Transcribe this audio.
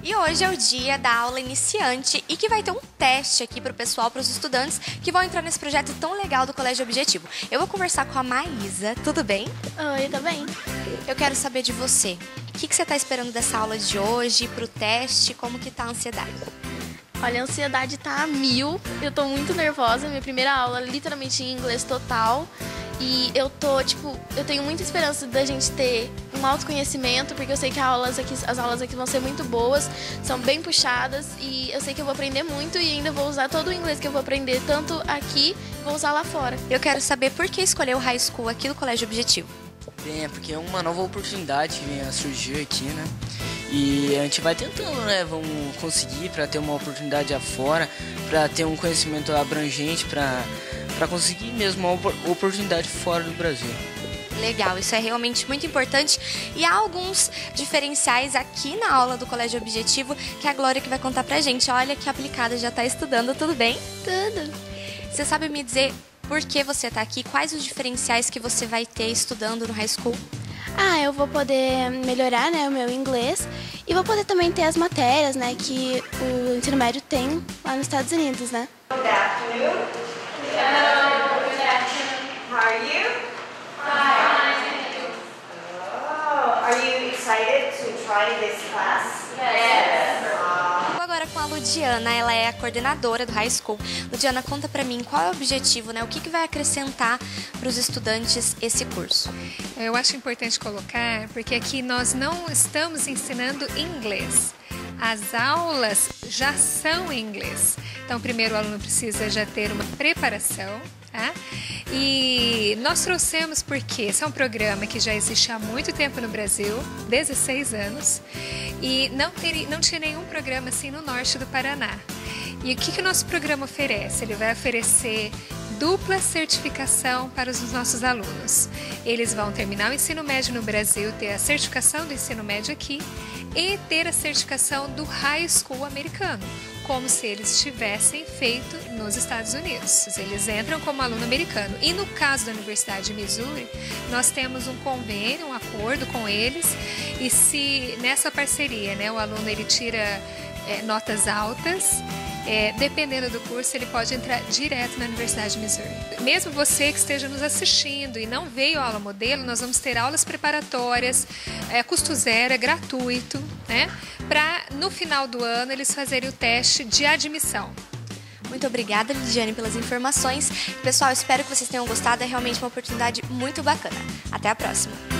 E hoje é o dia da aula iniciante e que vai ter um teste aqui para o pessoal, para os estudantes que vão entrar nesse projeto tão legal do Colégio Objetivo. Eu vou conversar com a Maísa, tudo bem? Oi, tudo bem? Eu quero saber de você. O que você está esperando dessa aula de hoje, para o teste, como que tá a ansiedade? Olha, a ansiedade tá a mil, eu tô muito nervosa, minha primeira aula literalmente em inglês total. E eu tenho muita esperança da gente ter um autoconhecimento, porque eu sei que as aulas aqui vão ser muito boas, são bem puxadas e eu sei que eu vou aprender muito e ainda vou usar todo o inglês que eu vou aprender, tanto aqui, vou usar lá fora. Eu quero saber por que escolher o High School aqui do Colégio Objetivo. Bem, é porque é uma nova oportunidade que vem a surgir aqui, né? E a gente vai tentando, né? Vamos conseguir para ter uma oportunidade afora, para ter um conhecimento abrangente, para conseguir mesmo uma oportunidade fora do Brasil. Legal, isso é realmente muito importante. E há alguns diferenciais aqui na aula do Colégio Objetivo que a Glória que vai contar pra gente. Olha que aplicada, já tá estudando, tudo bem? Tudo. Você sabe me dizer por que você tá aqui? Quais os diferenciais que você vai ter estudando no High School? Eu vou poder melhorar, né, o meu inglês e vou poder também ter as matérias, né, que o ensino médio tem lá nos Estados Unidos, né? Good afternoon. Hello. Good afternoon. How are you? Fine. Oh, are you excited to try this class? Yes. Vou agora com a Ludiana, ela é a coordenadora do High School. Ludiana, conta pra mim qual é o objetivo, né? O que vai acrescentar para os estudantes esse curso? Eu acho importante colocar, porque aqui nós não estamos ensinando inglês. As aulas já são em inglês. Então, primeiro o aluno precisa já ter uma preparação, tá? E nós trouxemos porque esse é um programa que já existe há muito tempo no Brasil, 16 anos, e não tinha nenhum programa assim no norte do Paraná. E o que o nosso programa oferece? Ele vai oferecer dupla certificação para os nossos alunos. Eles vão terminar o ensino médio no Brasil, ter a certificação do ensino médio aqui e ter a certificação do High School americano, como se eles tivessem feito nos Estados Unidos. Eles entram como aluno americano. E no caso da Universidade de Missouri, nós temos um convênio, um acordo com eles, e se nessa parceria, né, o aluno ele tira notas altas, dependendo do curso, ele pode entrar direto na Universidade de Missouri. Mesmo você que esteja nos assistindo e não veio a aula modelo, nós vamos ter aulas preparatórias, custo zero, é gratuito, né? Para no final do ano eles fazerem o teste de admissão. Muito obrigada, Lidiane, pelas informações. Pessoal, espero que vocês tenham gostado, é realmente uma oportunidade muito bacana. Até a próxima!